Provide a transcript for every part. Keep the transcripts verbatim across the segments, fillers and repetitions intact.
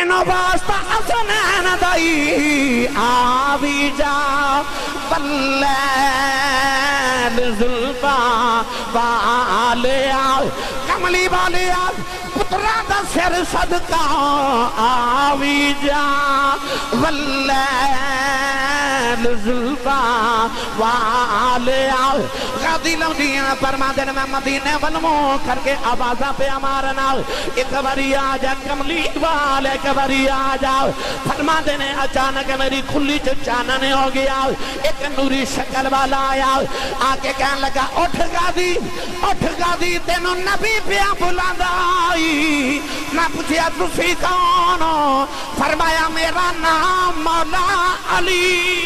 اینو واسطہ حسنین دائی آوی جا واللیل زلفا والیا کملی والیا پترہ دا سر صدقہ آوی جا واللیل زلفا والیا غادی لونیاں پرمادن میں مدینے والموں کر کے آوازہ پہ امارنا ایک باری آجا کملی والے ایک باری آجا فرمادن اچانک میری کھلی چچاننے ہو گیا ایک نوری شکل والا آیا آکے کہنے لگا اٹھ غادی اٹھ غادی تینوں نبی پیا بلا دائی میں پوچھیا تسی کون ہو فرمایا میرا نام مولا علی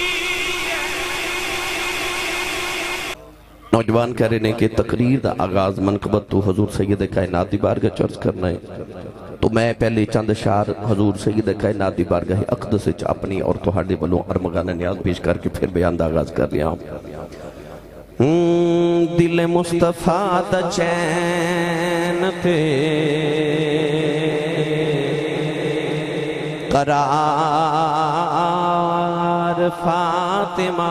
نوجوان کہہ رہے ہیں کہ تقریر دا آغاز منقبت تو حضور سید کائنات دی بارگاہ چرچ کرنا ہے تو میں پہلے چند اشعار حضور سید کائنات دی بارگاہ اقدس وچ اپنی اور تہاڈے والوں ارمغان نیاز پیش کر کے پھر بیان دا آغاز کر رہا ہوں دل مصطفیٰ دا چین تے قرار فاطمہ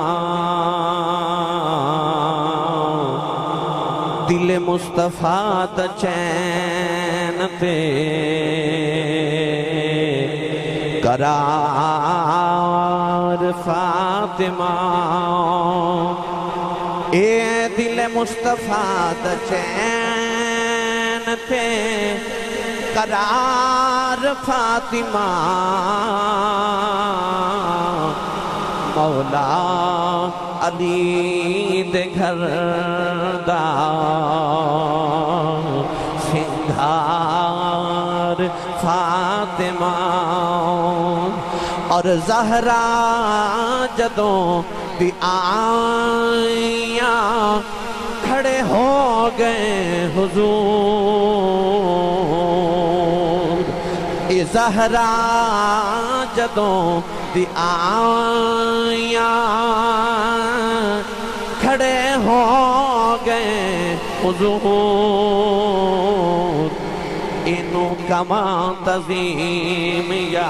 دل مصطفیٰ دا چین تے قرار فاطمہ اے دل مصطفیٰ دا چین تے قرار فاطمہ مولا علی دے گھر دا سنگھار فاطمہ اور زہرا جدوں بھی آئیاں کھڑے ہو گئے حضور اے زہرا جدوں بھی آئیاں کھڑے ہو گئے حضور انہوں کمان تظیم یا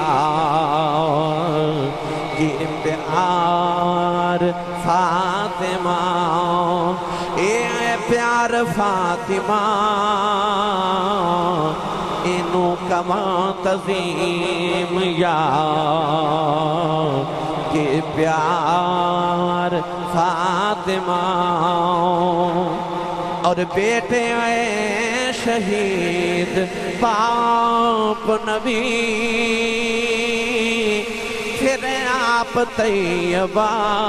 کی پیار فاطمہ اے پیار فاطمہ انہوں کمان تظیم یا کی پیار فاطمہ اور بیٹے اے شہید باپ نبی پھر آپ طیبہ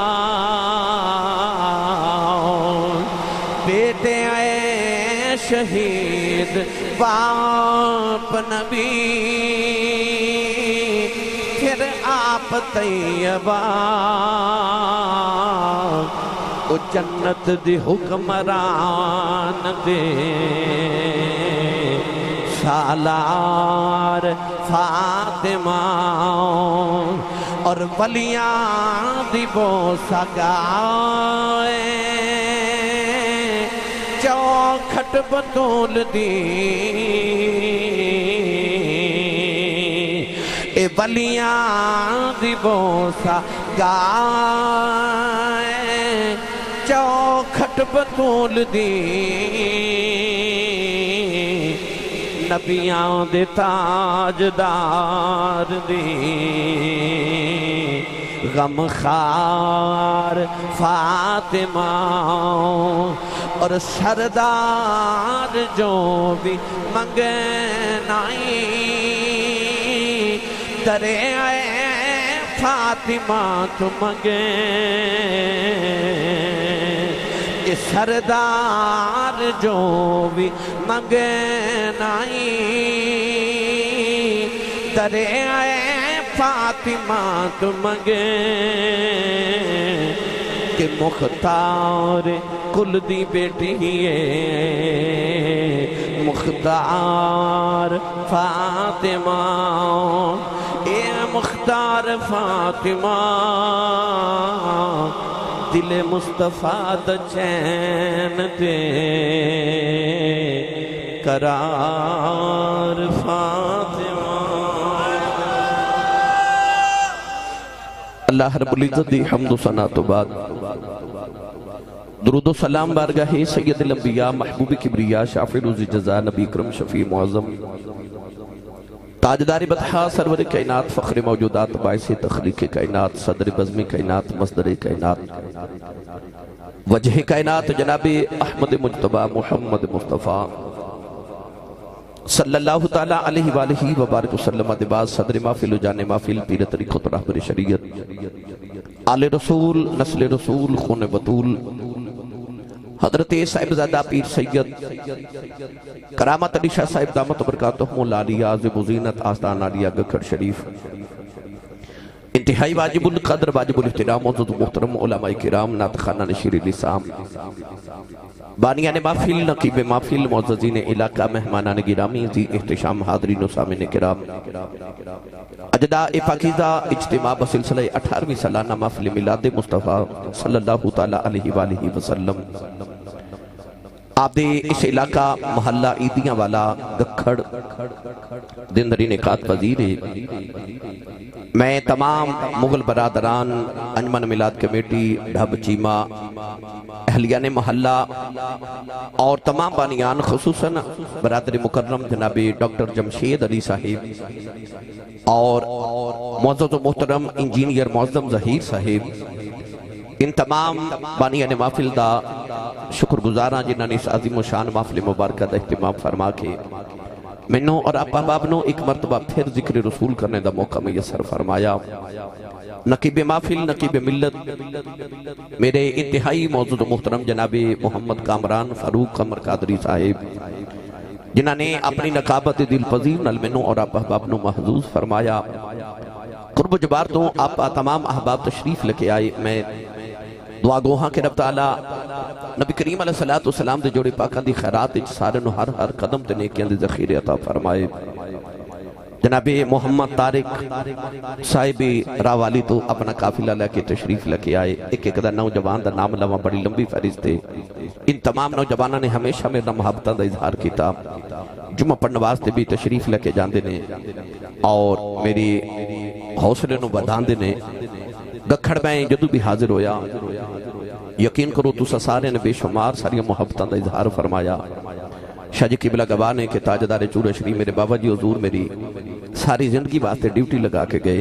بیٹے اے شہید باپ نبی پھر آپ طیبہ او جنت دی حکمران دے سالار فاطمہ اور ولیاں دی بوسہ گائے چوکھٹ بطول دی اے ولیاں دی بوسہ گائے چوکھٹ بطول دی نبیاں دے تاجدار دی غمخوار فاطمہ اور سردار جو بھی منگنائی درے آئے فاطمہ تو منگیں سردار جو بھی منگنائی درے آئے فاطمہ تو منگیں کہ مختار کل دی بیٹی ہے مختار فاطمہ اے مختار فاطمہ دل مصطفیٰ دا چین تے قرار فاطمہ اللہ رب العزت دی حمد و ثنا تو بعد درود و سلام بارگاہ سید الانبیاء محبوب کبریا شافع روز جزا نبی اکرم شفیع معظم تاجدار بطحا سرور کائنات فخر موجودات باعث تخلیق کائنات صدر بزم کائنات مصدر کائنات وجہ کائنات جناب احمد مجتبی محمد مصطفیٰ صلی اللہ تعالی علیہ وآلہ وبارک وسلم دباز صدر محفل جان محفل پیر طریقت رہبر شریعت آل رسول نسل رسول خون بطول حضرت صاحبزادہ پیر سید کرامت علی شاہ صاحب دامت برکاتہم العالیہ عظم زینت آستان عالیہ گکھڑ شریف انتہائی واجب القدر واجب الاحترام موجود محترم علماء کرام ناطقانہ نشیر لسام بانیان محفل نقیب محفل معززین علاقہ مہمانان گرامی ذی احتشام حاضرین و سامعین کرام اجداء پاکیزہ اجتماع بسلسلہ اٹھارہویں سالانہ محفل میلاد مصطفیٰ صلی اللہ تعالی علیہ وآلہ وسلم آپ دے اس علاقہ محلہ عیدیاں والا گکھڑ دندری نکات پذیر میں تمام مغل برادران انجمن میلاد کمیٹی ڈھب چیمہ اہلیان محلہ اور تمام بانیان خصوصاً برادر مکرم جناب ڈاکٹر جمشید علی صاحب اور معزز و محترم انجینئر معظم ظہیر صاحب ان تمام بانیان محفل دا شکر گزاراں جنہاں نے اس عظیم و شان محفل مبارکہ دا اہتمام فرما کے منوں اور آپ احباب نو ایک مرتبہ پھر ذکر رسول کرنے دا موقع میسر فرمایا نقیب محفل نقیب ملت میرے انتہائی موجود محترم جناب محمد کامران فاروق قمر قادری صاحب جنہاں نے اپنی نقابت دل پذیر نل منوں اور آپ احباب نو محظوظ فرمایا قرب و جبار تو آپ تمام احباب تشریف لکے آئے میں دعا گوہاں کے رب تعالیٰ نبی کریم علیہ السلام دے جوڑے پاکاں دی خیرات اچھ سارنو ہر ہر قدم تے نیکیاں دی ذخیر عطا فرمائے جناب محمد طارق صاحب راوالی تو اپنا قافلہ لے کے تشریف لکے آئے ایک ایک دا نوجوان دا نام لواں بڑی لمبی فہرست تے ان تمام نوجوانہ نے ہمیشہ میرا محبتہ دا اظہار کیتا جمعہ پڑھنے واسطے بھی تشریف لکے جاندے نے اور میری حوصلے نو بدھاندے نے گکھڑ میں جدو بھی حاضر ہویا یقین کرو تو سارے نے بے شمار ساری محبتاں دا اظہار فرمایا شاہ جی قبلہ گواہ نے کہ تاجدار چورہ شریف میرے بابا جی حضور میری ساری زندگی واسطے ڈیوٹی لگا کے گئے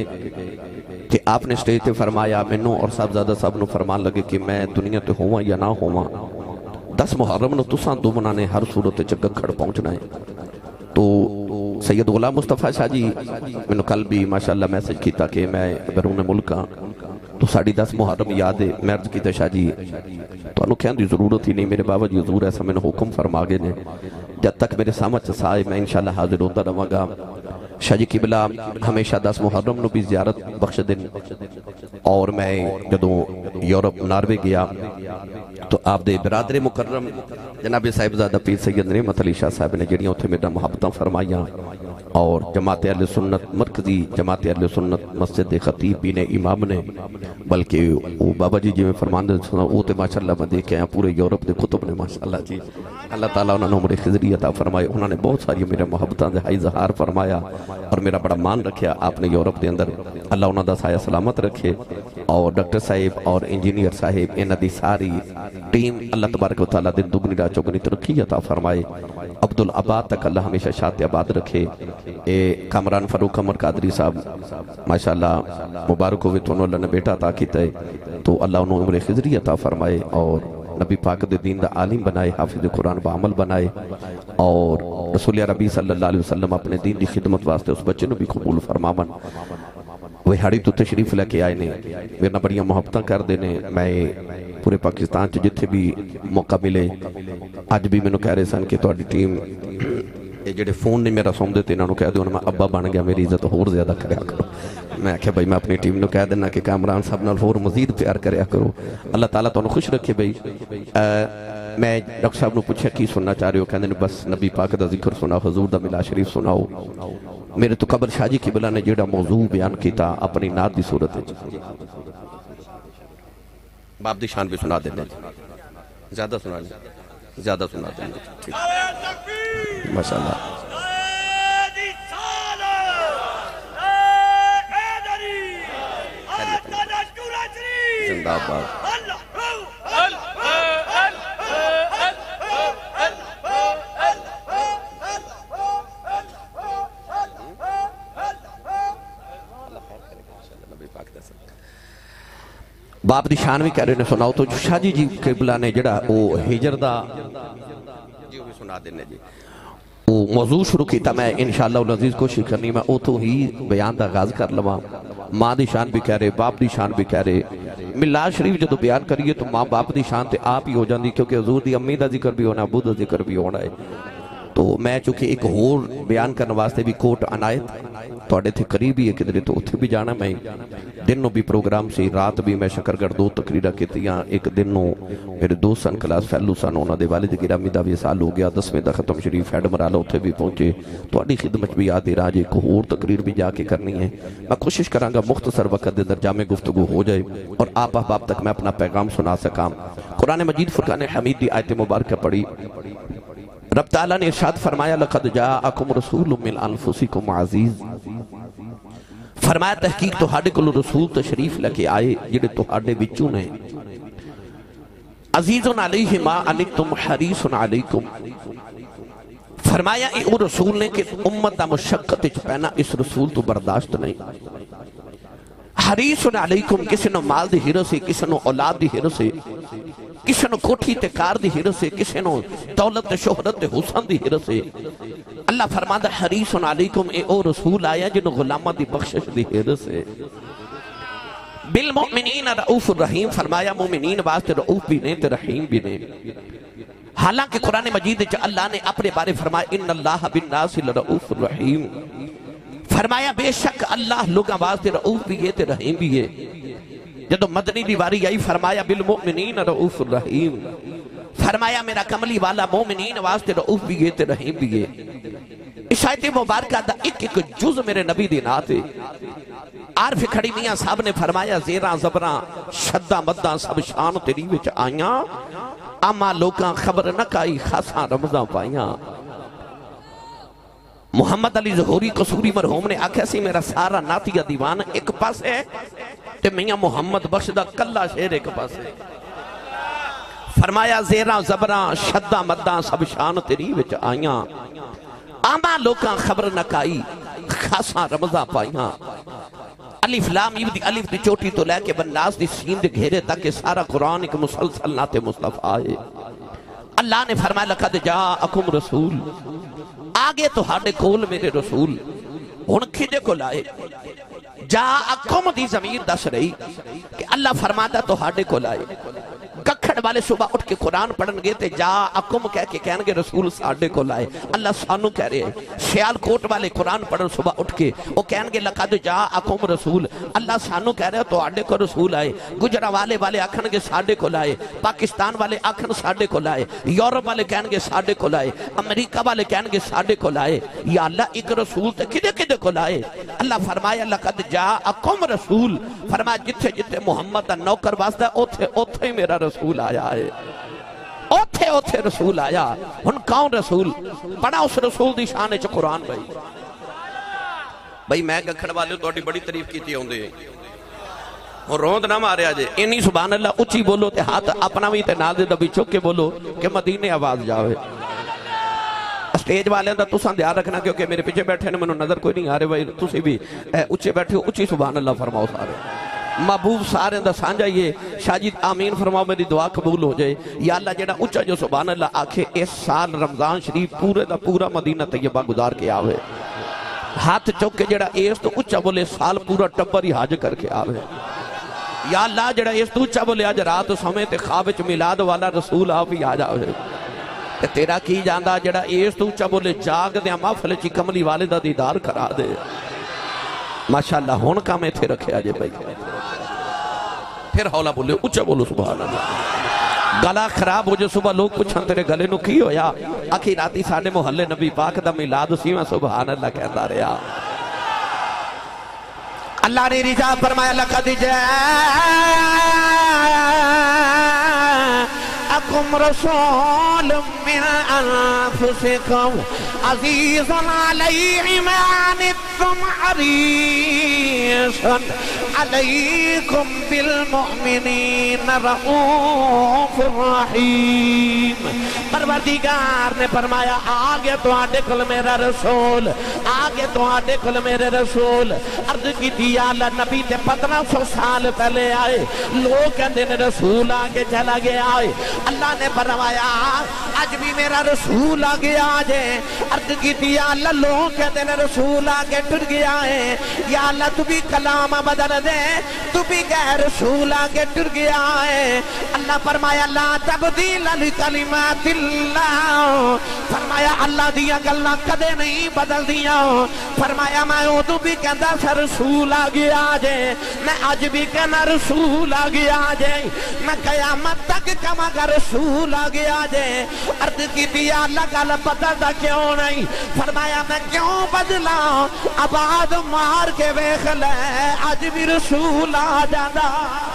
کہ آپ نے سٹیج تے فرمایا منوں اور صاحبزادہ صاحب نو فرمان لگے کہ میں دنیا تے ہوا یا نہ ہوا دس محرم نو تساں دومنا نے ہر صورت چ گکھڑ پہنچنا ہے تو سید غلام مصطفیٰ شاہ جی میں نے کل بھی ماشاءاللہ میسج کیتا کہ میں بیرون ملک ہاں تو ساڑھی دس محرم یاد ہے میں عرض کیتا شاہ جی تو انہوں کہنے دی ضرورت ہی نہیں میرے بابا جی حضور ایسا میں نے حکم فرما گئے نے جب تک میرے سامت سائے میں انشاءاللہ حاضر ہوتا رہوں گا شاہ جی قبلہ ہمیشہ دس محرم نو بھی زیارت بخش دن اور میں جدوں یورپ ناروے گیا تو آپ دے برادر مکرم جناب صاحبزادہ پیر سید نعمت علی شاہ صاحب نے جڑیاں اتھے میرا محبتاں فرمائیاں اور جماعت اہل سنت مرکزی جماعت اہل سنت مسجد خطیب بھی نے امام نے بلکہ وہ بابا جی جی میں فرمان دے سنا وہ تے ماشاءاللہ میں دیکھے ہیں پورے یورپ دے کتب نے ماشاءاللہ جی اللہ تعالیٰ انہوں نے عمر خضری عطا فرمائے انہوں نے بہت ساری میرے محبتاں دے ہائی ظہار فرمایا اور میرا بڑا مان رکھیا آپ نے یورپ دے اندر اللہ انہوں دا سایہ سلامت رکھے اور ڈاکٹر صاحب اور انجینئر صاحب انہوں دی ساری ٹیم اللہ تبارک و تعالیٰ دن دگنی را چوگنی ترقی عطا فرمائے عبدالعباد تک اللہ ہمیشہ شاعت عباد رکھے اے کامران فاروق قمر قادری صاحب ماشاءاللہ مبارک ہوئے تو انہوں اللہ نے بیٹا عطا کیتا ہے تو اللہ انہوں عمر خضری عطا فرمائے اور نبی پاک دے دین دا عالم بنائے حافظ قرآن با عمل بنائے اور رسول عربی صلی اللہ علیہ وسلم اپنے دین دی خدمت واسطے اس بچے نو بھی قبول فرمامن وہ ہاڑی تو تشریف لے کے آئے نے میرے بڑیاں محبتاں کر دینے میں پورے پاکستان چ جتھے بھی موقع ملے آج بھی میں نو کہہ رہے سن کہ تہاڈی ٹیم یہ جڑے فون نے میرا سوم دیتے انہوں کہہ دوں میں ابا بن گیا میری عزت ہور زیادہ کریا کرو میں کہا بھائی میں اپنی ٹیم نو کہہ دینا کہ کامران صاحب نال ہور مزید پیار کریا کرو اللہ تعالیٰ تو انہوں خوش رکھے بھائی میں ڈاکٹر صاحب نو پوچھا کی سننا چاہ رہے ہو کہنے بس نبی پاک دا ذکر سنا حضور دا ملا شریف سناؤ میرے تو قبر شاہ جی قبلہ نے جڑا موضوع بیان کیتا اپنی نات دی صورت ہے باپ دی شان بھی سنا دینا زیادہ سنا دینا زیادہ سنا دینا ماشاءاللہ زندہ باد. باپ دی شان بھی کہہ رہے نے سناؤ تو شاہ جی جی قبلہ نے جڑا او ہجر دا جی وہ بھی سنا دینے جی وہ موضوع شروع کیتا. میں انشاءاللہ العزیز کوشش کرنی میں او تو ہی بیان دا آغاز کر لواں. ماں دی شان بھی کہہ رہے, باپ دی شان بھی کہہ رہے. میلاد شریف جدو بیان کریے تو ماں باپ دی شان تے آپ ہی ہو جاندی, کیونکہ حضور دی امی دا ذکر بھی ہونا, ابو دا ذکر بھی ہونا ہے. تو میں چونکہ ایک اور بیان کرنے واسطے بھی کوٹ عنایت توڑے تھے قریب ہی ہے کدھرے, تو اتھے بھی جانا میں دنوں بھی پروگرام سے, رات بھی میں شکرگڑھ دو تقریرہ کیتیاں. ایک دنوں میرے دوست سن کلاس فیلو سن, انہوں نے والد گرامی دا بھی سال ہو گیا, دسویں دا ختم شریف ہیڈ مرالا اتھے بھی پہنچے. تو اڈی خدمت بھی آدھی راج ایک اور تقریر بھی جا کے کرنی ہے. میں کوشش کرانگا مختصر وقت دے در جامع گفتگو ہو جائے اور آپ احباب تک میں اپنا پیغام سنا سکام. قرآن مجید فرقان حمید دی آیت مبارکہ پڑھی. رب تعالیٰ نے ارشاد فرمایا لقد جاءکم رسول من انفسکم عزیز. فرمایا تحقیق تو ہاڑے کلو رسول تشریف لکے آئے جڑے تو ہاڑے بچوں نے. عزیزن علیہ ما عنتم حریصن علیکم. فرمایا اے او رسول نے کہ امت دا مشقت اچ پہنا اس رسول تو برداشت نہیں. حریصن علیکم کسی نو مال دی ہرس ہے, کسی نو اولاد دی ہرس ہے, کسی نو کوٹھی تے کار دی ہرس ہے, کسی نو دولت تے شہرت تے حسن دی ہرس ہے. اللہ فرماتا حریصن علیکم اے او رسول آیا جنو غلامہ دی بخشش دی ہرس ہے. بالمؤمنین رؤوف الرحیم. فرمایا مومنین واسطے رؤوف بھی نہیں تے رحیم بھی نہیں. حالانکہ قرآن مجید جا اللہ نے اپنے بارے فرمایا ان اللہ بالناس لرؤوف الرحیم. فرمایا بے شک اللہ لوگاں واسطے رؤوف بھی ہے تے رحیم بھی ہے. جدو مدنی دیواری آئی فرمایا بالمؤمنین رؤوف الرحیم. فرمایا میرا کملی والا مومنین واسطے رؤوف بھی ہے تے رحیم بھی ہے. اس آیت مبارکہ دا ایک ایک جز میرے نبی دی نات ہے. عارف کھڑی میاں صاحب نے فرمایا زیراں زبراں شدہ مدہ سب شان تیری وچ آئیاں, اما لوکاں خبر نہ کائی خاصاں رمضاں پائیاں. محمد علی ظہوری قصوری مرحوم نے آکھا سی میرا سارا ناتیہ دیوان ایک پاس ہے تے میاں محمد بخشدہ کلہ شیر ایک پاس ہے. فرمایا زیراں زبراں شدہ مدہ سب شان تیری وچ آئیاں, آما لوکاں خبر نہ کائی خاصاں رمضاں پائیاں. الف لام دی الف دی چوٹی تو لے کے بناس دی سین دے گھیرے تک سارا قرآن ایک مسلسل نات مصطفیٰ ہے. اللہ نے فرمایا لقد جاءکم رسول, آگے تو ہاڑے کول میرے رسول. ہن کھدے کو لائے جاءکم دی ضمیر دس رہی کہ اللہ فرماتا تو ہاڑے کو لائے. ککھڑ والے صبح اٹھ کے قرآن پڑھن گے تے جاءکم کہہ کے کہن گے رسول ساڑے کو لائے. اللہ سانو کہہ رہے ہیں. سیال کوٹ والے قرآن پڑھن صبح اٹھ کے وہ کہن گے لقد جاءکم رسول, اللہ سانو کہہ رہے ہیں تو آڑے کو رسول آئے. گجرہ والے والے آکھن گے ساڑے کو لائے, پاکستان والے آکھن ساڑے کو لائے, یورپ والے کہن گے ساڑے کو لائے, امریکہ والے کہن گے ساڑے کو لائے. یا اللہ ایک رسول تے کدے کدے کو لائے. اللہ فرمایا لقد جاءکم رسول. فرمایا جتھے جتھے محمد دا نوکر واسطہ اوتھے اوتھے میرا رسول آیا ہے, اوتھے اوتھے رسول آیا. ہن کون رسول پڑھا اس رسول دی شان وچ قرآن. بھائی بھائی میں گکھڑ والے تو بڑی تعریف کیتی ہوندے اور روند نہ ماریا جے. انی سبحان اللہ اچھی بولو تے ہاتھ اپنا بھی تے نال دے دبی چک کے بولو کہ مدینے آواز جاوے. سٹیج والے دا تساں دھیان رکھنا کیونکہ میرے پیچھے بیٹھے نے منوں نظر کوئی نہیں آ رہے. بھائی تسی بھی اچھے بیٹھے ہو, اچھی سبحان اللہ فرماؤ سارے. محبوب سارے دا سانجا یہ شاجید آمین فرماؤ میری دعا قبول ہو جائے. یا اللہ جڑا اچھا جو سبحان اللہ آکھے اس سال رمضان شریف پورے دا پورا مدینہ طیبہ گزار کے آوے. ہاتھ چوک کے جڑا اس تو اچھا بولے سال پورا ٹبر ہی حاج کر کے آوے. یا اللہ جڑا اس تو اچھا بولے آج رات سمے تے خواب وچ میلاد والا رسول آپ ہی آ جاوے. تیرا کی جاندہ جڑا اس تو اچھا بولے جاگ دے محفل چی کملی والدہ دیدار کرا دے. ماشاءاللہ ہون کا میں تھے رکھے آجے بھائی. پھر حولا بولے اچھا بولو سبحان اللہ. گلا خراب ہو جو صبح لوگ پوچھن تیرے گلے نو کی ہویا, اکھی راتی ساڑھے محلے نبی پاک دا میلاد سیوہ سبحان اللہ کہتا رہا. اللہ نے رجا فرمایا لقد جاءکم رسول من انفسکم عزیز علیہ ما عنتم حریص سن علیکم بالمؤمنین رؤوف الرحیم۔ پروردگار نے فرمایا آگے تو آڈے کل میرا رسول، آگے تو آڈے کل میرے رسول۔ عرض کی تھی یا اللہ نبی تے پندرہ سو سال پہلے آئے، لوگ کہندے نے رسول آگے چلا گیا ہے۔ اللہ نے فرمایا آج بھی میرا رسول آگے آجے۔ عرض کی تھی یا اللہ لوگ کہندے نے رسول آگے ٹر گیا ہے، یا اللہ تو بھی کلام بدل دے، تو بھی کہہ رسول آگے ٹر گیا ہے۔ اللہ فرمایا لا تبدیل لکلمات اللہ، فرمایا اللہ دیا گلہ کدے نہیں بدل دیا۔ فرمایا میں تو بھی کہندا سا رسول آگے آجے، میں آج بھی کہنا رسول آگے آجے، میں قیامت تک کما کا رسول آگے آجے۔ عرض کی تھی یا اللہ گل بدلدا کیوں نہیں؟ فرمایا میں کیوں بدلا، آباد مار کے ویکھ لے آج بھی رسول آ جانا۔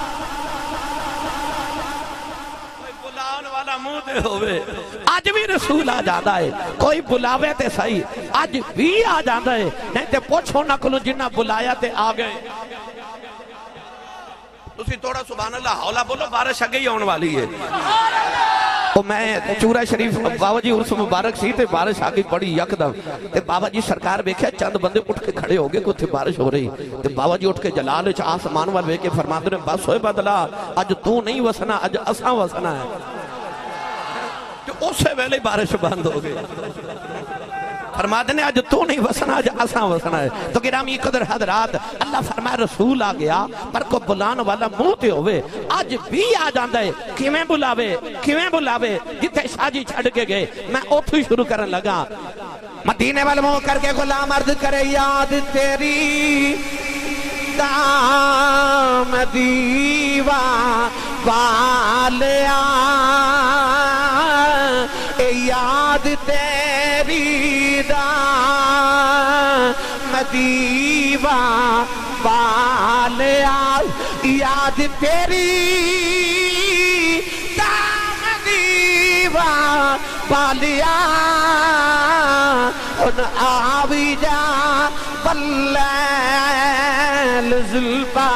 والا منہ دے ہوئے آج بھی رسول آ جاتا ہے، کوئی بلاوے تے صحیح آج بھی آ جاتا ہے، نہیں تے پوچھو نہ کلو جنہ بلایا تے آ گئے۔ تسی توڑا سبحان اللہ حولا بولو، بارش اگئی آن والی ہے۔ تو میں چورہ شریف بابا جی عرص مبارک سی تے بارش آگئی بڑی یکدم، تے بابا جی سرکار بیکھے چند بندے اٹھ کے کھڑے ہو گئے کہ بارش ہو رہی، تے بابا جی اٹھ کے جلال چ آسمان وال وے کے فرماتے نے بس ہوئے بدلا اج تو نہیں وسنا اج اساں وسنا ہے۔ اسے ویلے بارش بند ہو گئی، فرماتے نے آج تو نہیں وسنا آج اساں وسنا ہے۔ تو گرامی قدر حضرات اللہ فرمائے رسول آ گیا پر کو بلان والا منہ تے ہوئے آج بھی آ جاندہ ہے۔ کیویں بلاوے کیویں بلاوے جتے شاجی چھڑ کے گئے، میں اوتھو شروع کرن لگا۔ مدینے والے منہ کر کے غلام عرض کرے یاد تیری دام دیوا والیا، اے یاد تیری دام دیوا والیا، یاد تیری دام دیوا والیا، ان آوی جا واللیل زلفا۔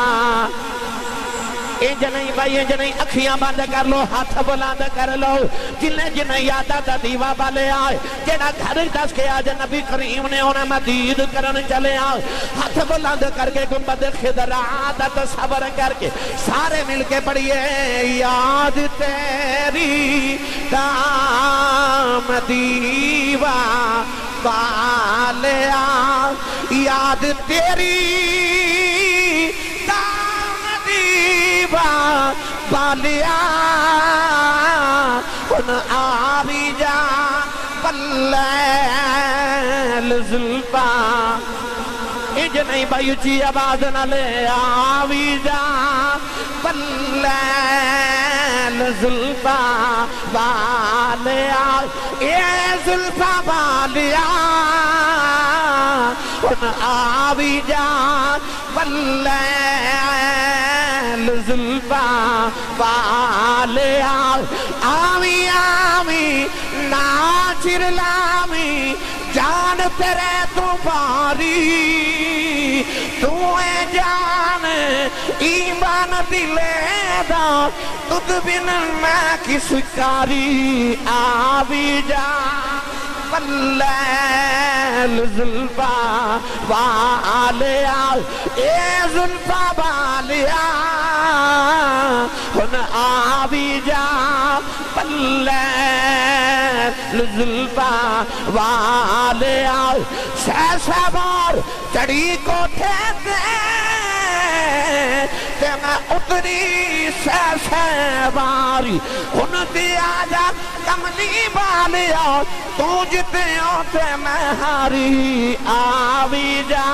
انج نہیں بھائی انج نہیں، اکھیاں بند کر لو، ہاتھ بلند کر لو، جنہیں جنہیں یادہ دا دیوا والے آئے، جنہ گھر دس کے آج نبی کریم نے انہیں مدید کرن چلے آئے، ہاتھ بلند کر کے گنبد خضرا دا تصور کر کے سارے مل کے پڑھئے یاد تیری دام دیوا والیا، یاد تیری بالیا، ان آوی جا واللیل زلفا۔ انج نہیں بھائی اچھی آواز نہ لے، آوی جا واللیل زلفا والیا، اے زلفا والیا، ان آوی جا واللیل زلفا والیا، آمی آمی ناچر لامی جان تیرے تو باری، تو اے جان ایمان دلے دا، تُدھ بن میں کس کاری، آوی جان واللیل زلفا والیا، اے زلفا والیا، ان آوی جا واللیل زلفا والیا، سہ سہ بار چڑی کو تھے دے، تے میں اتری سہ سہ باری، ان دیا جا کملی بالیا، تو جتے ہوتے میں ہاری، آوی جا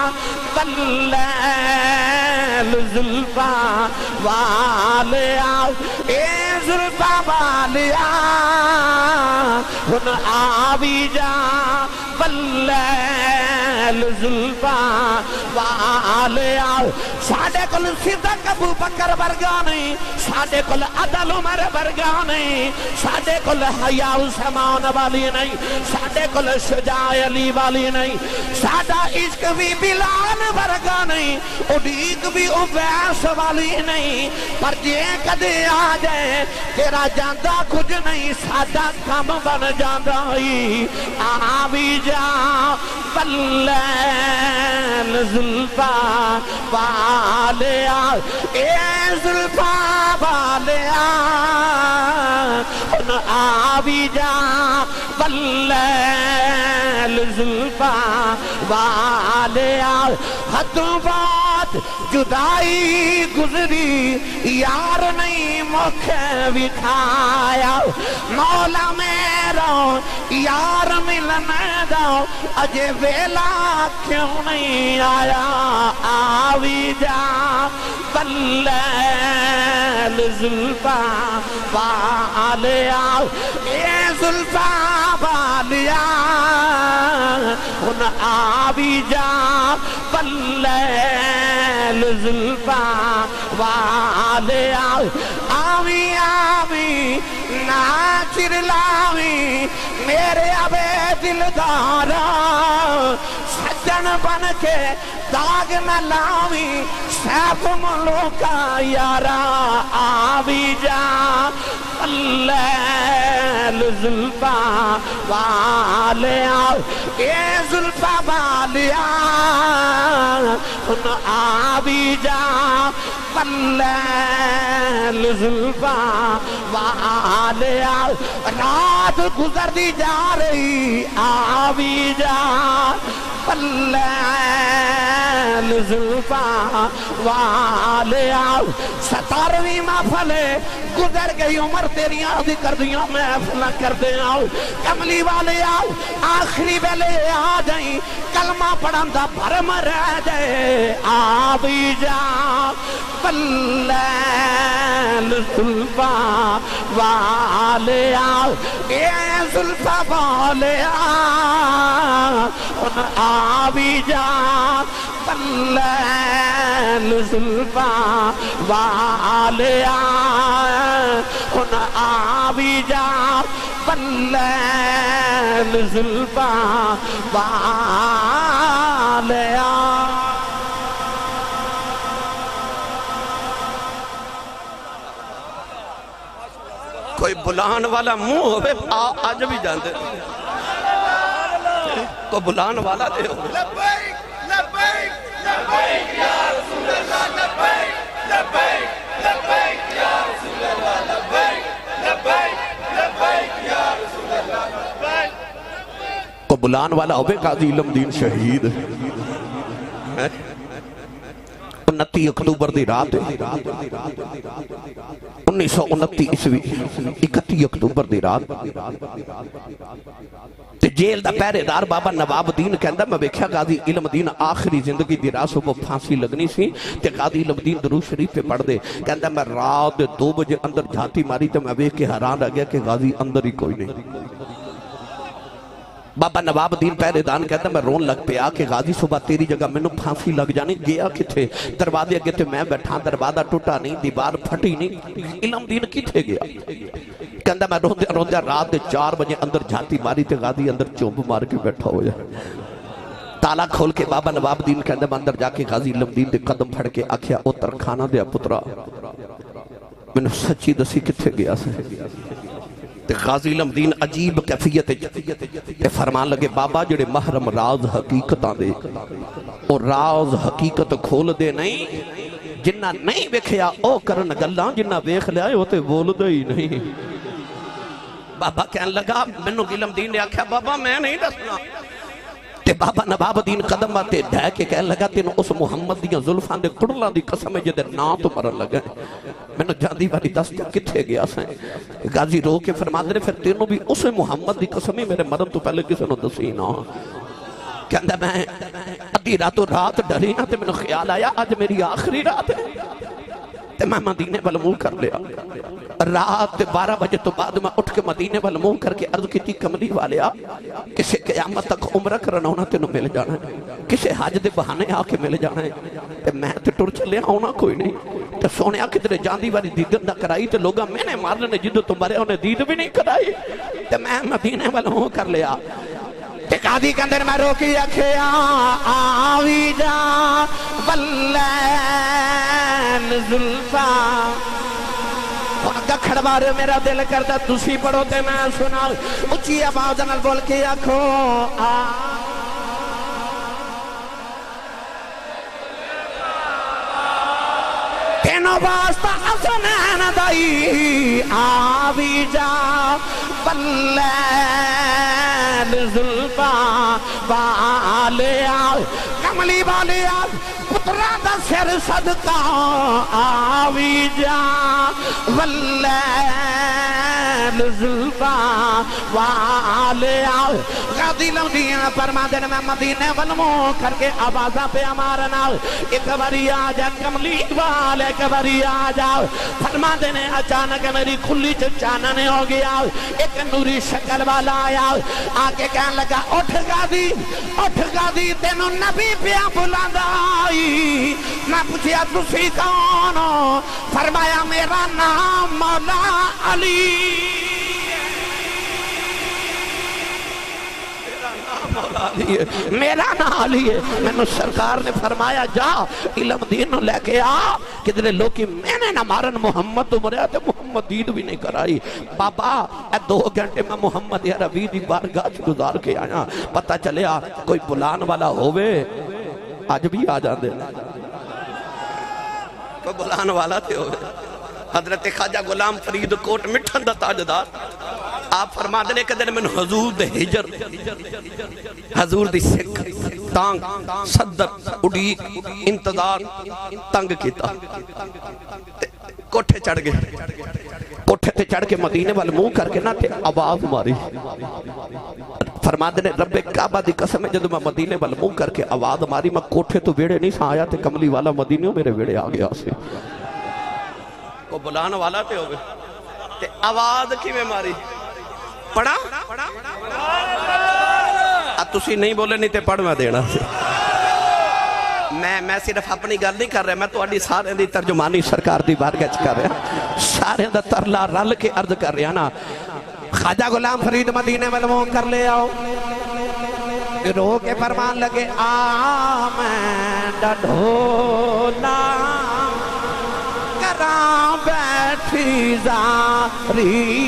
واللیل زلفا والیا، اے زلفا والیا، ان آوی جا واللیل زلفا والے آؤ ساڑے کل صدق ابو بکر برگا نہیں ساڑے کل عدل عمر برگا نہیں ساڑے کل حیاء سمان والی نہیں ساڑے کل شجاع علی والی نہیں ساڑا عشق بھی بلال برگا نہیں اڈیق بھی عبیس والی نہیں پر جے کدے آ جائے تیرا جاندہ کچھ نہیں ساڑا کم بن جاندہ ہی آوی جا بلیل زلفا والے آؤ اے زلفا والے آؤ آوی جا بلیل زلفا والے آؤ حدوں بات جدائی گزری یار نہیں مکھے بٹھایا مولا میرا یار ملنے دو اجے ویلا کیوں نہیں آیا آوی جا بلیل زلفا والے آؤ اے زلفا والے آؤ آوی جا بلیل زلفا والے آؤ آوی آوی ناچر لاوی میرے ابے دلدارا سجن بن کے داغ نہ لاوی سیف ملوکا یارا آوی جا بلیل زلفا والے آؤ اے زلفا والے آؤ آوی جا بلیل زلفا والے آؤ رات گزر دی جا رہی آوی جا بلیل زلفا والے آؤ ستارویں محفلے گزر گئی عمر تیری آدھی کر دیاں محفلہ کر دے آؤ کملی والے آؤ آخری بیلے آ جائیں کلمہ پڑھاندہ بھرم رہ جائے آوی جا بلیل زلفا والے آؤ اے زلفا والے آؤ آوی جا بلیل زلفا والے آؤ آوی جا بلیل زلفا والے آؤ کوئی بلان والا منہ ہوئے آج بھی جاندے تو بلان والا دے ہو لبیک لبیک لبیک یا رسول اللہ لبیک لبیک لبیک یا رسول اللہ لبیک لبیک لبیک یا رسول اللہ لبیک کو بلان والا ہوئے قاضی علم دین شہید انتی اکتوبر دی رات انیس سو انتی عیسوی اکتی اکتوبر دی رات تے جیل دا پہرے دار بابا نواب دین کہندہ میں بیکھیا قاضی علم دین آخری زندگی دی راسو کو پھانسی لگنی سی تے قاضی علم دین درود شریف پہ پڑھ دے کہندہ میں رات دو بجے اندر جھاتی ماری تے میں بیک کے حیران رہ گیا کہ قاضی اندر ہی کوئی نہیں بابا نواب دین پہرے دان کہتا میں رون لگ پیا کہ غازی صبح تیری جگہ میں نے پھانسی لگ جانی گیا کتھے دروازے اگے تے میں بیٹھا دروازہ ٹوٹا نہیں دیوار پھٹی نہیں علم دین کتھے گیا کہتا میں روندے روندے رات دے چار بجے اندر جھاتی ماری تے غازی اندر چوب مار کے بیٹھا ہو جائے تالا کھول کے بابا نواب دین کہتا میں اندر جا کے غازی علم دین دے قدم پھڑ کے آکھیا او ترخانہ دیا پترا میں نے سچی دسی کتھے گیا سے تے غازی علم دین عجیب کیفیت تے فرمان لگے بابا جڑے محرم راز حقیقتاں دے اور راز حقیقت کھول دے نہیں جنہ نہیں ویکھیا او کرن گلاں جنہ ویکھ لیا او تے بول دے ہی نہیں بابا کہن لگا منو علم دین نے آکھیا بابا میں نہیں دسنا تے بابا نواب دین قدم آتے ڈھے کے کہن لگا تینوں اس محمد دیاں ظلفان دے کڑلاں دی قسم جدے نا تو مرن لگا میں نے جاندی والی دستا کتھے گیا سائیں غازی رو کے فرما دے پھر تینوں بھی اس محمد دی قسمی میرے مرن تو پہلے کسے نو دسی نا کہندہ میں ادھی راتو رات ڈری نا تے میں نے خیال آیا آج میری آخری رات ہے تے میں مدینے وال منہ کر لیا رات بارہ بجے تو بعد میں اٹھ کے مدینے وال منہ کر کے عرض کی تھی کملی والیا کسے قیامت تک عمرہ کرنا ہونا تینوں مل جانا ہے کسے حج دے بہانے آ کے مل جانا ہے تے میں تے ٹر چلے ہونا کوئی نہیں تے سونے کدھر جاندی والی دیدن نہ کرائی تے لوگا میں نے مارنے نے جدو تم مرے انہیں دید بھی نہیں کرائی تے میں مدینے وال منہ کر لیا تے قاضی کے اندر میں روکی اکھیا آوی جا واللین زلفا گکھڑ بار میرا دل کرتا تسی پڑھو تے میں سنا اچھی آواز نال بول کے آکھو آ تینوں واسطہ حسنین دائی آوی جا واللین زلفا والیا کملی والیا پترہ دا سر صدقہ آوی جا واللین زلفا والیا غادی لونیاں فرما دن میں مدینے والمو کر کے آوازہ پہ امارنا ایک باری آجا کملی والے ایک باری آجا فرما دینے اچانک میری کھلی چچاننے ہو گیا ایک نوری شکل والا آیا آکے کہنے لگا اٹھ غادی اٹھ غادی تینوں نبی پیا بلا دائی میں پوچھیا تسی کون ہو فرمایا میرا نام مولا علی میرا نام علی ہے میں نے سرکار نے فرمایا جا علم دین لے کے آ کدھر لوکی میں نے نہ مارن محمد تو مریا تھے محمد دید بھی نہیں کرائی بابا اے دو گھنٹے میں محمد یا ربی دی بارگاہ گزار کے آیا پتہ چلیا کوئی بلان والا ہووے آج بھی آ جان دے کوئی بلان والا تھے ہوئے حضرت خواجہ غلام فرید کوٹ مٹھن دا تاجدار آپ فرما دنے کہ دن من حضور دے ہجر حضور دی سکھ تانگ صدر اڈیق انتظار تنگ کیتا کوٹھے چڑھ گئے کوٹھے تے چڑھ کے مدینے والے منہ کر کے نہ تے آواز ماری فرما دنے رب کعبہ دی قسم ہے جدو میں مدینے والے منہ کر کے آواز ماری میں کوٹھے تو ویڑے نہیں سا آیا تے کملی والا مدینیوں میرے ویڑے آگیا سے کو بلانا والا تے ہوگے تے آواز کی میں ماری پڑھا اب تسی نہیں بولے نہیں تے پڑھ میں دینا سے میں میں صرف اپنی گل نہیں کر رہا میں تو اڈی سارے دی ترجمانی سرکار دی بارگاہ کر رہا سارے دا ترلا رل کے عرض کر رہا نا خواجہ غلام فرید مدینے میں لموں کر لے آؤ رو کے فرمان لگے آمین ڈھولا کراں بیٹھی زاری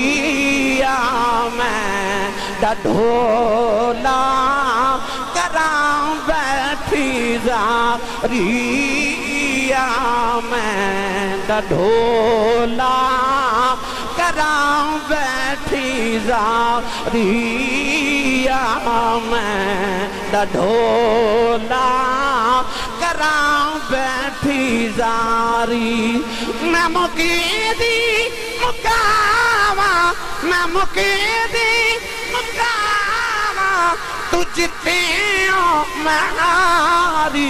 آمین ڈھولا کراں بیٹھی زاری آمین ڈھولا کراں بیٹھی زاری آمین ڈھولا کراں بیٹھی زاری میں مقیدی مقامہ میں مقیدی مقامہ تجھتے ہوں مہاری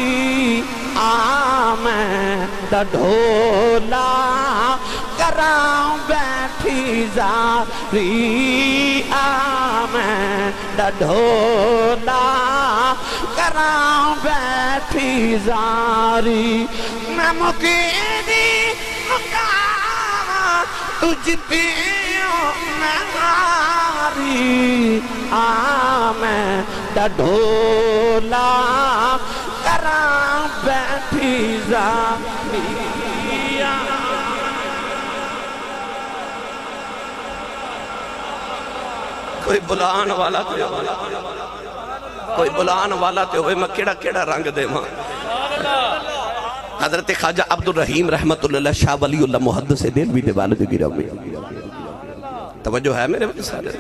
آمین ڈھولا کراں بیٹھی زاری آمین ڈھولا کراں بیٹھی زاری میں مقیدی مقامہ تجھ پہ مہاری آمین ڈھولا کراں بیٹھی زاری کوئی بلان والا تے ہوئے کوئی بلان والا تے ہوئے میں کیڑا کیڑا رنگ دے ماں حضرت خواجہ عبدالرحیم رحمت اللہ شاہ ولی اللہ محدث دلوی دے والد گرامی توجہ ہے میرے وقت سارے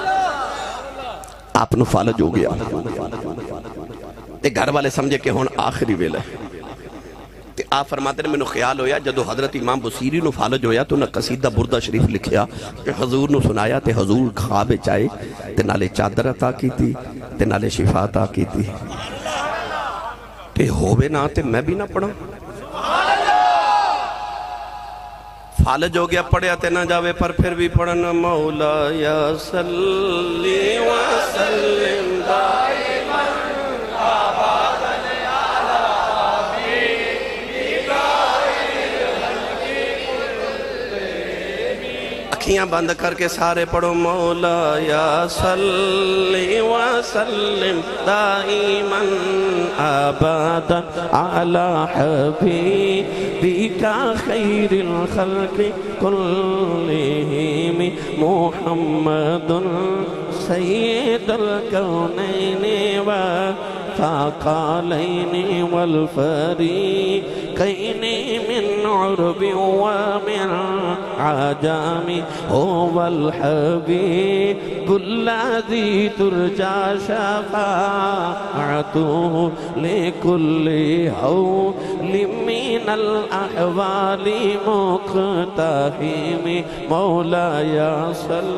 آپ نو فالج ہو گیا تے گھر والے سمجھے کہ ہون آخری ویلے تے آپ فرماتے نے میں نو خیال ہویا جدو حضرت امام بصیری نو فالج ہویا تو انہا قصیدہ بردہ شریف لکھیا کہ حضور نو سنایا تے حضور خواب چاہے تے نالے چادر عطا کی تھی تے نالے شفا عطا کی تھی تے ہووے نہ تے میں بھی نہ پڑھا فالج ہو گیا پڑھیا تے نہ جاوے پر پھر بھی پڑھنا مولا یا صلی وسلم دائما ابدا علی حبیبک خیر الخلق کلہم اکھیاں بند کر کے سارے پڑھو مولا یا صلی وسلم دائما ابدا علی حبیبک خیر الخلق کلہم محمد سید الکونین والثقلین والفریقین من عرب ومن عجم هو الحبیب الذی ترجى شفاعته لكل حول من الأحوال مقتحم مولاي صل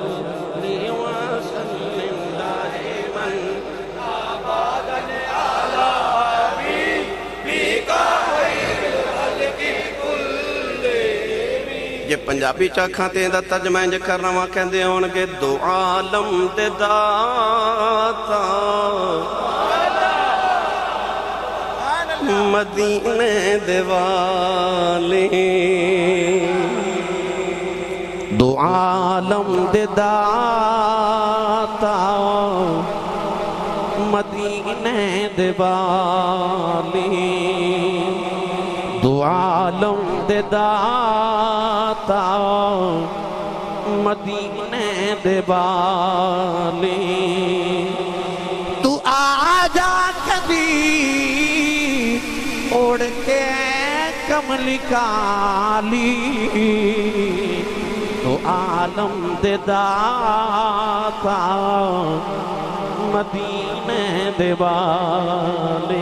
وسلم دائما أبدا على حبيبك خير الخلق كلهم یہ پنجابی چاکھاں تے دا ترجمہ انج کر رہا کہندے ہون گے دو عالم دے داتا مدینے دے والے دو عالم دے داتا مدینے دے والے دو عالم دے داتا مدینے دے والے تو آجا کبھی اوڑ کے کملی کالی تو عالم دے داتا مدینے دے والے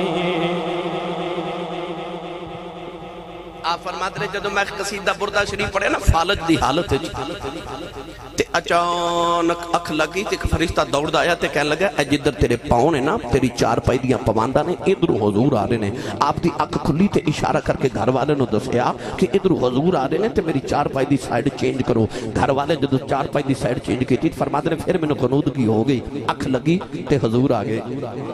آپ فرماتے ہیں جدو میں قصیدہ بردہ شریف پڑھے نا فالج دی حالت ہے تے اچانک اکھ لگی تے فرشتہ دوڑ دا آیا تے کہنے لگا اے جدر تیرے پاؤں نے نا تیری چار پائی دیاں پواندہ نے ادھر حضور آ رہے نے آپ دی اکھ کھلی تے اشارہ کر کے گھر والے نو دسیا کہ ادھر حضور آ رہے نے تے میری چار پائی دی سائیڈ چینج کرو گھر والے جدو چار پائی دی سائیڈ چینج کی تھی فرماتے ہیں پھر میں نے قنودگی ہو گئی اکھ لگی تے حضور آ گئے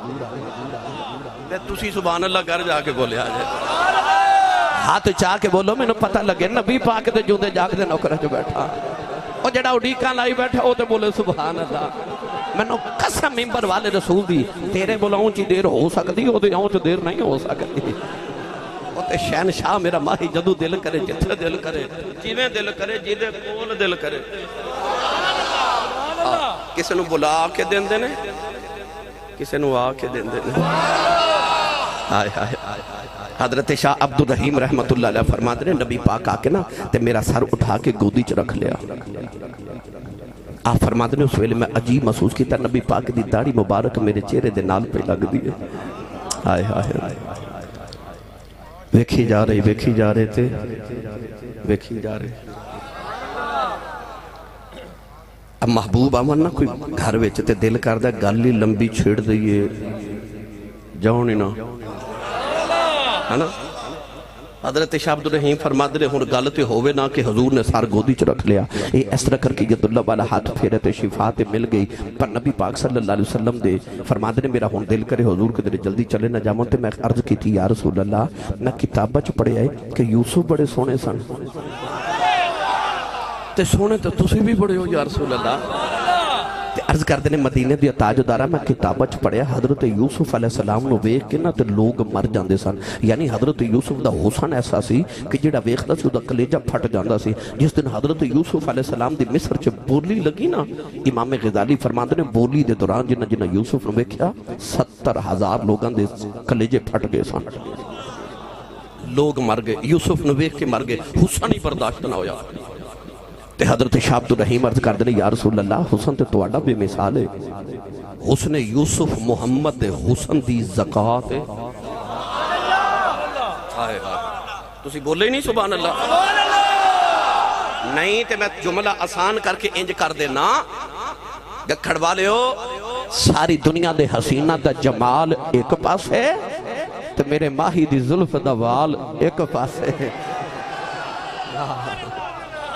تے تسی سبحان اللہ گھر جا کے بولے آ جائے ہاتھ چاہ کے بولو میں نے پتہ لگے نبی پاک دے جوندے جاگ دے نوکرہ جو بیٹھا اور جڑا اڈیکاں لائی بیٹھا وہ تے بولے سبحان اللہ میں نے قسم ممبر والے رسول دی تیرے بولاؤں چی دیر ہو سکتی ہو دے آؤں چی دیر نہیں ہو سکتی وہ تے شہنشاہ میرا ماہی جدو دل کرے جتھے دل کرے جیویں دل کرے جیدے کول دل کرے کسے نو بلا کے دین دینے کسے نو آ کے دین دینے آئے آئے آئے حضرت شاہ عبد الرحیم رحمت اللہ علیہ فرماتے ہیں نبی پاک آکے نا تے میرا سر اٹھا کے گودی چ رکھ لیا آپ فرماتے ہیں اس ویلے میں عجیب محسوس کیتا نبی پاک دی داڑھی مبارک میرے چہرے دے نال پہ لگ دیئے آئے آئے ویکھی جا رہے ویکھی جا رہے تھے ویکھی جا رہے اب محبوب آمن نا کوئی گھر ویچتے دل کردہ گالی لمبی چھیڑ دئیے جاؤنی نا ہے نا حضرت شاہ عبد الرحیم فرماتے ہیں ہون غلط ہوئے نا کہ حضور نے سار گودی چ رکھ لیا اے اس طرح کر کے ید اللہ والا ہاتھ پھیرے تے شفاعت مل گئی پر نبی پاک صلی اللہ علیہ وسلم دے فرماتے ہیں میرا ہون دل کرے حضور کے دل جلدی چلے نہ جامن تے میں عرض کی تھی یا رسول اللہ میں کتابہ چ پڑھے آئے کہ یوسف بڑے سونے سن تے سونے تے تسی بھی بڑے ہو یا رسول اللہ تے عرض کر دینے مدینے دیا تاجدارہ میں کتابہ چ پڑھیا حضرت یوسف علیہ السلام نو ویکھ کے نا تے لوگ مر جاندے سن یعنی حضرت یوسف دا حسن ایسا سی کہ جڑا ویکھدا سی دا کلیجہ پھٹ جاندا سی جس دن حضرت یوسف علیہ السلام دی مصر چ بولی لگی نا امام غزالی فرماندے نے بولی دے دوران جنہ جنہ یوسف نو ویکھیا ستر ہزار لوگاں دے کلیجے پھٹ گئے سن لوگ مر گئے یوسف نو ویکھ کے مر گئے حسن ہی برداشت نہ ہویا تے حضرت شاہ عبد الرحیم عرض کر دینے یا رسول اللہ حسن تے تواڈا بے مثال ہے حسن یوسف محمد دے حسن دی زکاة ہے آئے آئے تسی بولے ہی نہیں سبحان اللہ نہیں تے میں جملہ آسان کر کے انج کر دینا گکھڑ والے ہو ساری دنیا دے حسینہ دا جمال ایک پاس ہے تے میرے ماہی دی ظلف دا وال ایک پاس ہے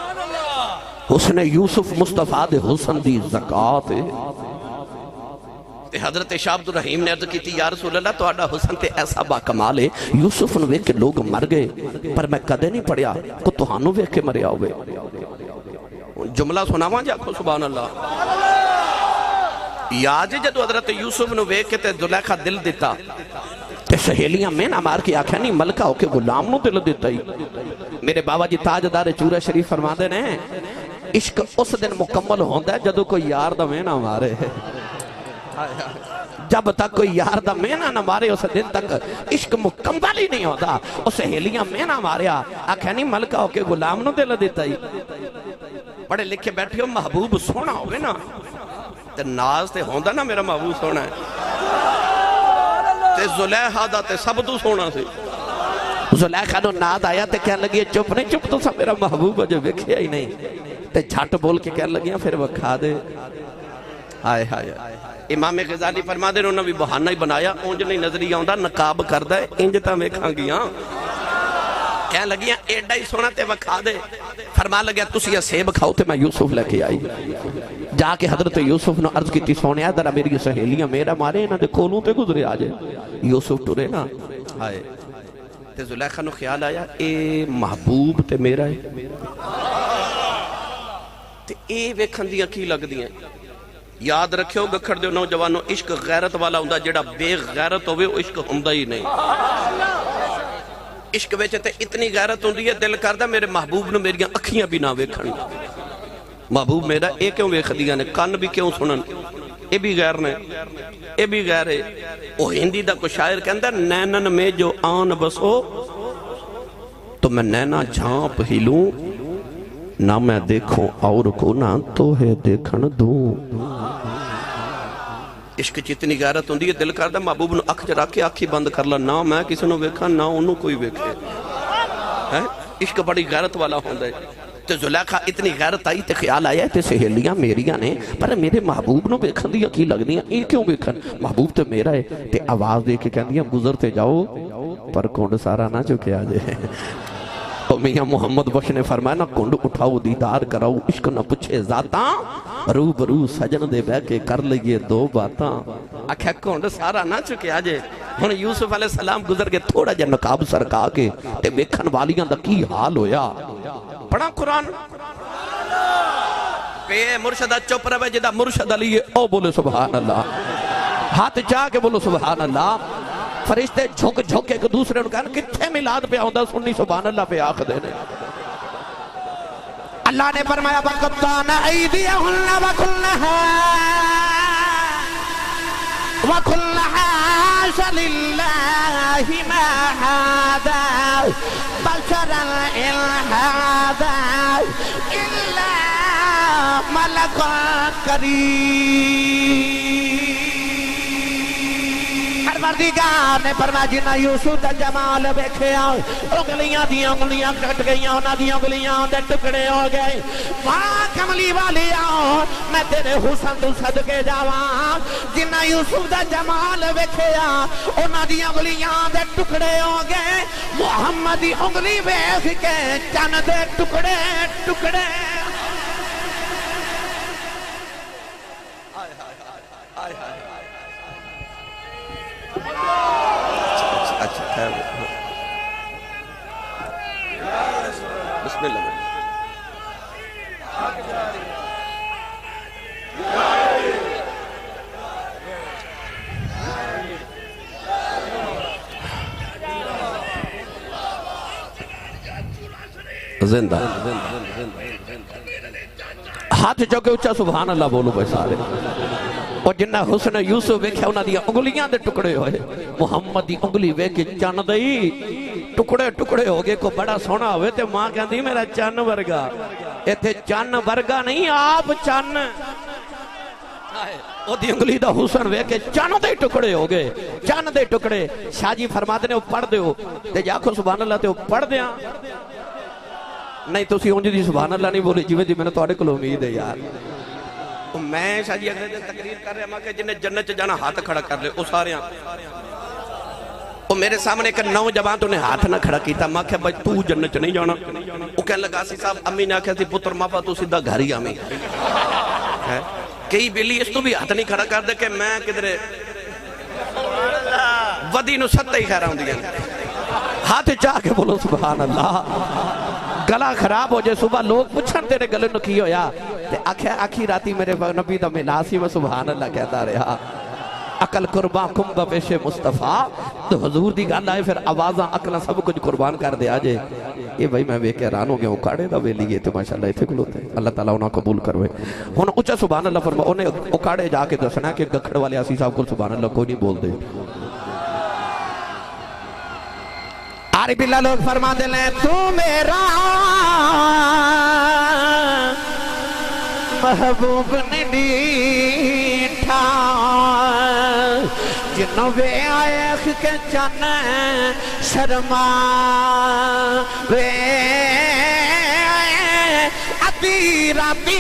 حسن یوسف مصطفیٰ دے حسن دی زکاة ہے۔ تے حضرت شاہ عبد الرحیم نے عرض کی تھی یا رسول اللہ تو آڈا حسن تے ایسا با کمال ہے، یوسف نوے کے لوگ مر گئے پر میں کدے نہیں پڑھیا کو توہانو وے کے مریا ہوئے۔ جملہ سناواں جا کو سبحان اللہ یاد جدو حضرت یوسف نوے کے تے زلیخا دل دیتا تے سہیلیاں میں نہ مار کے آکھا نہیں ملکہ ہو کے غلام نو دل دیتا ہی۔ میرے بابا جی تاجدار چورہ شریف فرما دے نے عشق اس دن مکمل ہوندہ ہے جدو کوئی یار دا میں نہ مارے، جب تک کوئی یار دا میں نہ مارے اس دن تک عشق مکمل ہی نہیں ہوتا۔ اس سہیلیاں میں نہ ماریا آکھا نہیں ملکہ ہو کے غلام نو دل دیتا ہی۔ پڑھے لکھے بیٹھے ہو محبوب سونا ہوئے نا تے ناز تے ہوندہ نا میرا محبوب سونا ہے تے زلیخا دا تے سب تو سونا سے زلیخا نو ناد آیا تے کہنے لگی چپ نہیں چپ تو سا میرا محبوب جو وکھیا ہی نہیں تے جھٹ بول کے کہنے لگی پھر وکھا دے آئے آئے امام غزالی فرما دے انہوں نے بھی بہانہ ہی بنایا اونج نہیں نظری آؤندہ نقاب کردہ ہے انج تا میں کھاں گیا کہنے لگیاں ایڈا ہی سونا تے وکھا دے فرما لگیا تُسی یہ سیب کھاؤ تے میں یوسف لے کے آئی جا کے حضرت یوسف نے عرض کی تی سونے آئے درہ میری سہیلیاں میرا مارے نا دے کولوں تے گزرے آجے یوسف ٹورے نا آئے تے زلیخا نو خیال آیا اے محبوب تے میرا ہے تے اے ویکھن دیاں کی لگ دیاں یاد رکھے ہو گکھڑ دیو نوجوانوں عشق غیرت والا ہوندہ جیڑا بے غیرت ہوئے وہ عشق ہوندہ ہی نہیں عشق ویچے تے اتنی غیرت ہوندی ہے دل کردہ میرے محبوب نے میری اکھیاں بھی نہ ویکھن محبوب میرا اے کیوں ویکھ دیا نے کان بھی کیوں سنن اے بھی غیر نے اے بھی غیر ہے وہ ہندی دا کو شاعر کے اندر نینن میں جو آن بسو تو میں نینا جھانپ ہی لوں نہ میں دیکھوں اور کو نہ تو ہے دیکھن دوں عشق چیتنی غیرت ہوندی ہے دل کردہ محبوب نو اکھ جرا کے آکھی بند کر لا نہ میں کسی نو ویکھا نہ انہوں کوئی ویکھے عشق بڑی غیرت والا ہوندہ ہے تے زلیخا اتنی غیرت آئی تے خیال آیا تے سہیلیاں میریاں نے پر میرے محبوب نو ویکھن دیا کی لگ دیا اے کیوں ویکھن محبوب تے میرا ہے تے آواز دے کے کہن دیا گزرتے جاؤ پر کونڈ سارا نہ چکے آجے اور میاں محمد بخش نے فرمایا نا کنڈ اٹھاؤ دیدار کراؤ عشق نہ پچھے ذاتاں رو برو سجن دے بے کے کر لئیے دو باتاں آکھا کنڈ سارا نہ چکے آجے ہن یوسف علیہ السلام گزر کے تھوڑا جا نقاب سرکا کے تے ویکھن والیاں دا کی حال ہویا پڑھا قرآن پہ مرشدہ چپ روے جدہ مرشد علی او بولے سبحان اللہ ہاتھ چاہ کے بولو سبحان اللہ فرشتے جھک جھک ایک دوسرے نے کہا کتھے میلاد پہ آؤں دا سننی سبحان اللہ پہ آخ دینے اللہ نے فرمایا وَقَبْتَانَ أَيْدِيَهُنَّ وَكُلَّهَا وَكُلَّهَا شَلِلَّهِ مَا هَذَا بَشَرًا إِنْ هَذَا إِلَّا مَلَكٌ كَرِيمٌ پروردگار نے فرمایا جنہ یوسف دا جمال بیکھے آئے انگلیاں دی انگلیاں کٹ گئیاں انہاں دی انگلیاں دے ٹکڑے ہو گئے وہاں کملی والی آؤ میں تیرے حسن تو صدقے جاواں جنہ یوسف دا جمال بیکھے آئے انہاں دی انگلیاں دے ٹکڑے ہو گئے محمد دی انگلی بیکھ کے چن دے ٹکڑے ٹکڑے آئے آئے اچھا خیر بسم اللہ زندہ ہاتھ چوکے اچھا سبحان اللہ بولو بھائی سارے اور جنہ حسن یوسف ویکھیا انہاں دیا انگلیاں دے ٹکڑے ہوئے محمد دی انگلی ویکھے چن دئی ٹکڑے ٹکڑے ہو گئے کو بڑا سونا ہوئے تے ماں کہندی میرا چن ورگا ایتھے چن ورگا نہیں آپ چن او دی انگلی دا حسن ویکھے چن دے ٹکڑے ہو گئے چن دے ٹکڑے شاہ جی فرماتے نے وہ پڑھ دے ہو تے جاکھو سبحان اللہ تے وہ پڑھ دیاں نہیں تو سی اونجی دی سبحان اللہ نہیں بولی جیوے دی میں نے تو آڑے کلو امید ہے یار میں شاہ جی اگلے دن تقریر کر رہے ہیں کہ جنہیں جنت جانا ہاتھ کھڑا کر لے او سارے ہیں وہ میرے سامنے ایک نوجوان تو نے ہاتھ نہ کھڑا کیتا، میں کہا بھائی تو جنت نہیں جانا؟ وہ کہنے لگا سی صاحب امی نے کہا سی پتر مافا تو سیدھا گھر ہی آمی کئی بلی اس تو بھی ہاتھ نہیں کھڑا کر دے کہ میں کدھرے ودی نو ستہ ہی خیر آؤں دیا ہاتھ چاہ کے بولو سبحان اللہ۔ گلا خراب ہو جائے صبح لوگ پوچھن تیرے گلے نو کی ہویا آکھے آکھی راتی میرے نبی دا ملاسی میں سبحان اللہ کہتا رہا عقل قربان کم بپیش مصطفیٰ تو حضور دی گل آئے پھر آوازاں عقلہ سب کچھ قربان کر دے آجے یہ بھائی میں بیک حیران ہو گیا اکاڑے دا ویلی یہ تو ماشاءاللہ اتھے کلوتے اللہ تعالیٰ انہاں قبول کروے ہن اچھا سبحان اللہ فرما انہیں اکاڑے جا کے دسنا کہ گکھڑ والے آسی صاحب کو سبحان اللہ کوئی نہیں بول دے عارف اللہ لوگ فرما دے لیں تو میرا محبوب نیٹھا جنوں بے آئیخ کے چانے شرما وے ادھی راتی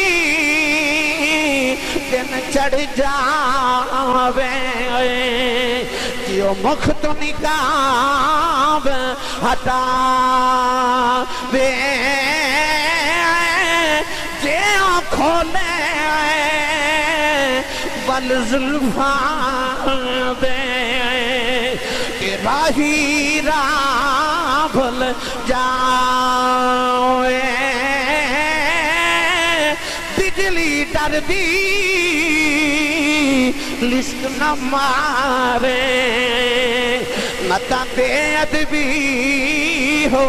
دن چڑھ جاوے کیوں مکھ تو نکاب ہٹا وے کھولے بل زلفان دے کہ راہی راہ بھل جاوے بجلی ڈر دی لشک نہ مارے نتا بے ادبی ہو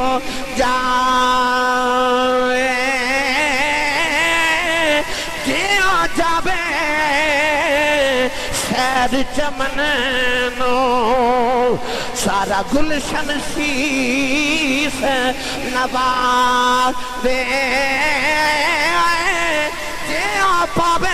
جاوے جاوے سیر چمن نو سارا گلشن شیس نوازے جیاں پاوے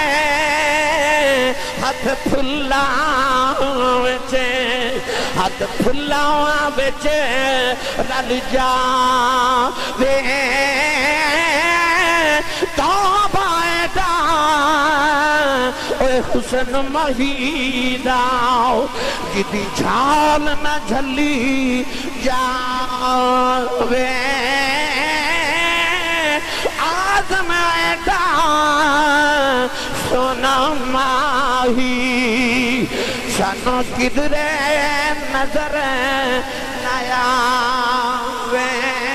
ہاتھ پھلا وچے ہاتھ پھلا وچے رل جاوے توبہ اے حسن مہیداؤ جدی جھال نہ جھلی جاوے آزم ایڈا سونا ماہی سنو کدرے نظر نیاوے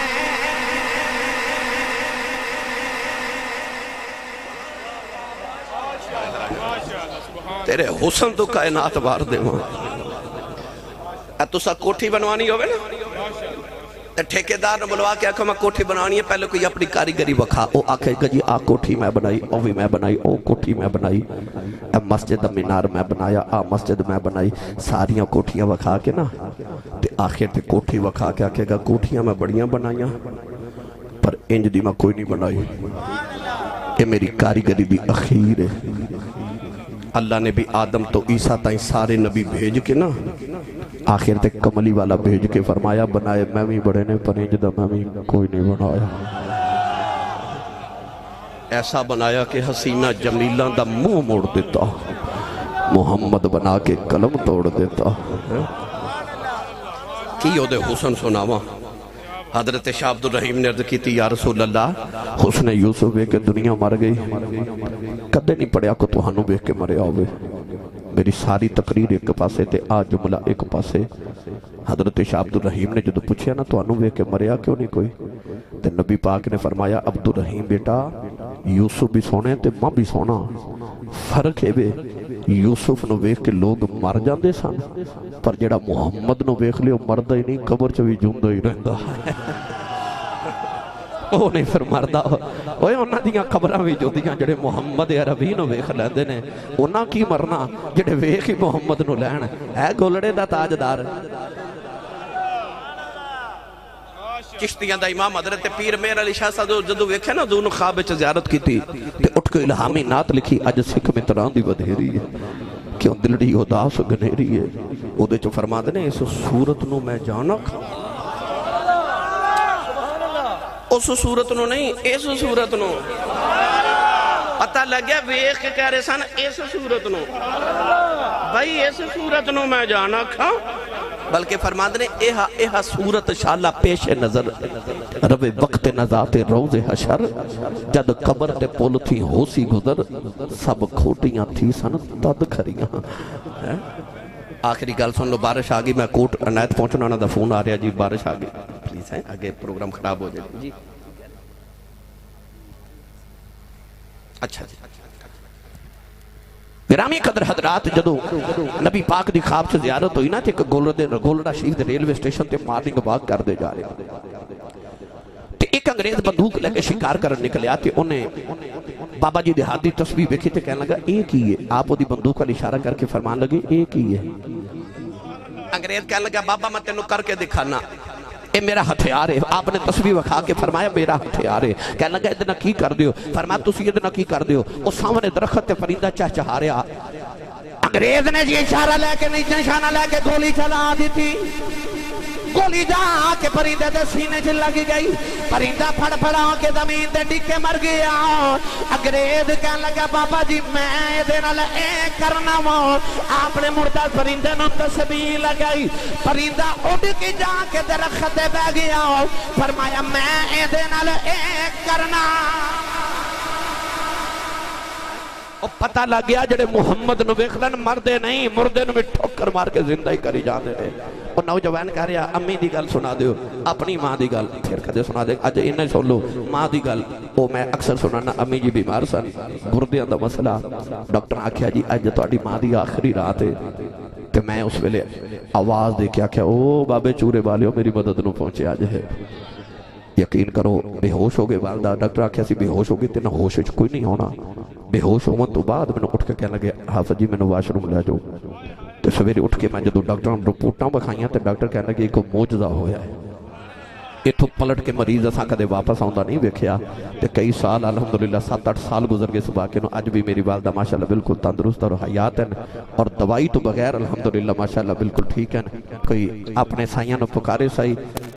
تیرے حسن تو کائنات بار دے وہاں اے تو سا کوٹھی بنوانی ہوئے نا ٹھیکے دار نے بلوا کے آکھا میں کوٹھی بنوانی ہے پہلے کوئی اپنی کاریگری وکھا او آکھے گا جی آ کوٹھی میں بنائی او بھی میں بنائی او کوٹھی میں بنائی اے مسجد مینار میں بنایا آ مسجد میں بنائی ساریاں کوٹھیاں وکھا کے نا تے آخر تے کوٹھی وکھا کے آکھے گا کوٹھیاں میں بڑیاں بنائیاں پر انج دی میں کوئی نہیں بنائی اے میری کاریگری دی اخیر ہے اللہ نے بھی آدم تو عیسیٰ تائیں سارے نبی بھیج کے نا آخر تک کملی والا بھیج کے فرمایا بنائے میں بھی بڑے نے پرینج دا میں بھی کوئی نہیں بنایا ایسا بنایا کہ حسینہ جمیلہ دا منہ موڑ دیتا محمد بنا کے قلم توڑ دیتا کی ہو دے حسن سناوا حضرت شاہ عبد الرحیم نے عرض کی تھی یا رسول اللہ حسن یوسف ہے کہ دنیا مر گئی کدے نہیں پڑیا کو تو ہنو بیک کے مرے آوے میری ساری تقریر ایک پاسے تے آج جملہ ایک پاسے حضرت شاہ عبد الرحیم نے جدو پوچھیا نا تو ہنو بیک کے مریا کیوں نہیں کوئی تے نبی پاک نے فرمایا عبد الرحیم بیٹا یوسف بھی سونے تے ماں بھی سونا فرق ہے بے یوسف نو بیک کے لوگ مر جاندے سن پر جڑا محمد نو بیک لے مردہ ہی نہیں قبر چوی جوندہ ہی رہندہ وہ نہیں پھر مردہ اوہ انہاں دیاں قبرہ بھی جو دیاں جڑے محمد عربی نو بیک لیندے نے انہاں کی مرنا جڑے بیک ہی محمد نو لین اے گولڑے دا تاجدار چشتیاں دا امام حضرت پیر میر علی شاہ صاحب جدو ویکھے نا دونوں خواب چ زیارت کی تھی تے اٹھ کے الہامی نعت لکھی اج سکھ میں تران دی ودھیری ہے کیوں دلڑی اداس گنہری ہے او دے چو فرما دے نے اس صورت نو میں جانا کھا اس صورت نو نہیں اس صورت نو پتہ لگیا ویکھ کے کہہ رہے سن اس صورت نو بھائی اس صورت نو میں جانا کھا بلکہ فرماندے نے ایہا ایہا صورت شالہ پیش نظر روے وقت نزات روز حشر جد قبر تے پول تھی ہو سی گزر سب کھوٹیاں تھی سن تد کھریاں. آخری گل سن لو، بارش آگئی، میں کوٹ عنایت پہنچنا نا دا فون آ رہا جی، بارش آگئی پلیز ہے آگے پروگرام خراب ہو جائے جی. اچھا جی گرامی قدر حضرات، جدو نبی پاک دی خواب سے زیارت ہوئی نا، ایک گولڈا شریف دے ریلوے اسٹیشن تے مارننگ واک کر دے جا رہے تے ایک انگریز بندوق لے کے شکار کرنے نکلے آتے، انہیں بابا جی دیہات دی تسبیح ویکھی تے کہنے لگا ایک ہی ہے. آپ وہ دی بندوق کا اشارہ کر کے فرمان لگے ایک ہی ہے. انگریز کہنے لگا بابا میں تینوں کر کے دکھانا، اے میرا ہتھیار ہے. آپ نے تسبیح وکھا کے فرمایا میرا ہتھیار ہے. کہنے لگا ادنا کی کر دیو؟ فرمایا تسی ادنا کی کر دیو؟ اس سامنے درخت تے پرندہ چہ چہا رہا. انگریز نے جی اشارہ لے کے نیچے نشانہ لے کے گولی چلا دی تھی. گولی جا کے پرندے دے سینے چ لگ گئی، پرندہ پھڑ پھڑا کے زمین تے ڈگے مر گیا. انگریز کہنے لگا بابا جی میں دے نال اے کرنا وا. آپ نے مردہ پرندے نو تسبیح لگائی، پرندہ اڑ کے جا کے درخت تے بیٹھ گیا. فرمایا میں اے دے نال اے کرنا. اور پتہ لگ گیا جڑے محمد نو ویکھدن مردے نہیں، مردے نو بھی ٹھوکر مار کے زندہ ہی کری جاندے نے. اور نوجوان کہہ رہا امی دی گل سنا دیو، اپنی ماں دی گل پھر کدے سنا دے. اج انہیں سن لو ماں دی گل، وہ میں اکثر سنانا. امی جی بیمار سن، گردیاں دا مسئلہ، ڈاکٹر آکھیا جی اج تہاڈی ماں دی آخری رات ہے. کہ میں اس ویلے آواز دے کے آکھیا او بابے چورے والیو میری مدد نو پہنچے آج ہے. یقین کرو بے ہوش ہو گئے والدہ. ڈاکٹر آکھیا سی بے ہوش ہو گئے تے نہ ہوش وچ کوئی نہیں ہونا. بے ہوش ہونے تو بعد میں نے اٹھ کے کہنے لگے حافظ جی میں نے واش روم لے جاؤ. تو سویرے اٹھ کے میں جدو ڈاکٹر نے رپورٹاں بکھائیاں تو ڈاکٹر کہنے لگے ایک معجزہ ہویا ہے. اتھو پلٹ کے مریض اساں کدے واپس آؤندا نہیں ویکھیا. تے کئی سال الحمدللہ سات اٹھ سال گزر گئے اس واقعے نو. اج بھی میری والدہ ماشاءاللہ بالکل تندرست اور حیات ہیں، اور دوائی تو بغیر الحمدللہ ماشاءاللہ بالکل ٹھیک ہیں. کوئی اپنے سائیاں نو پکارے سائی